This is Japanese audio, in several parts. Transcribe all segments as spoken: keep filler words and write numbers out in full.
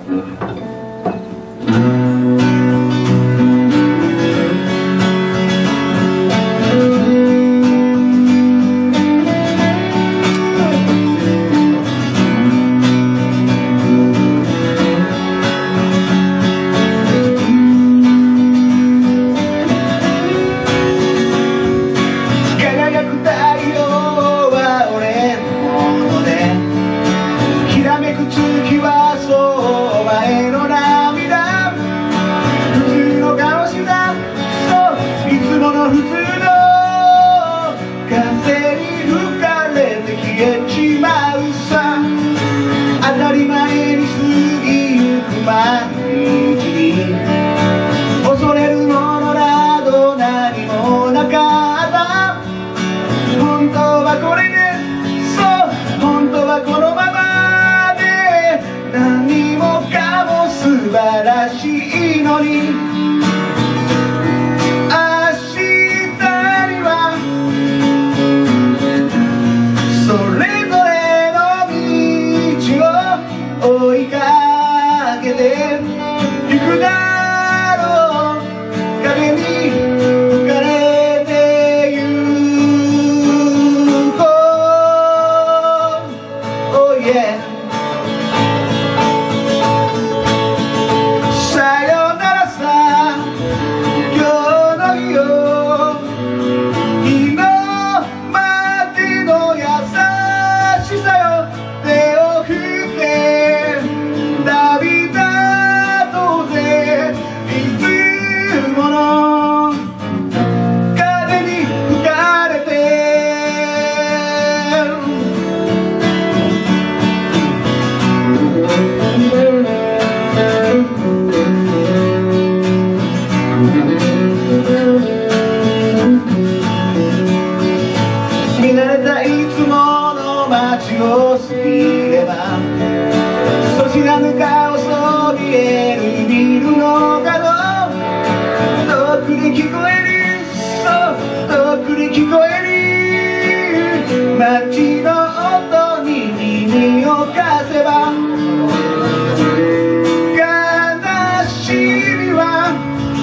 素晴らしいのに明日にはそれぞれの道を追いかけてゆくだろう。影に吹かれてゆこう、oh yeah。見慣れたいつもの街を過ぎればそちらぬ顔そびえるビルの角遠くに聞こえる、そう遠くに聞こえる街の音に耳を貸せば悲しみは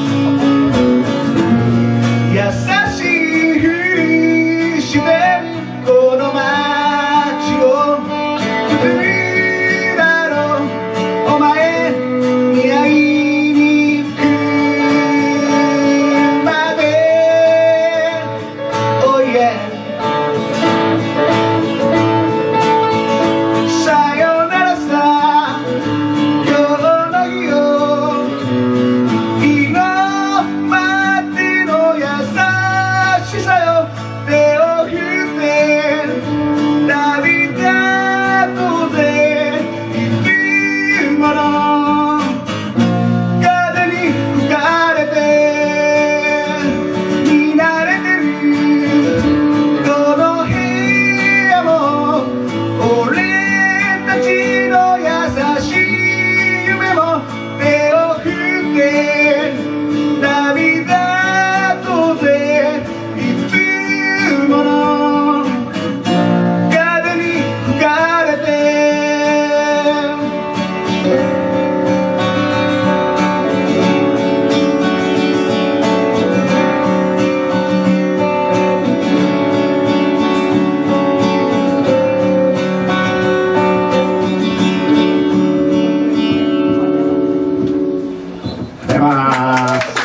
優しいふりしてこの街を作るだろう。お前に会いに行くまで Oh yeah。 さよならさ今日の日を今までの優しさよ手を振って旅立とうぜ。いつもの風に吹かれて見慣れてるこの部屋も俺たちの優しい夢も手を振って旅立とうぜ。いつもの風に吹かれてありがとうございます。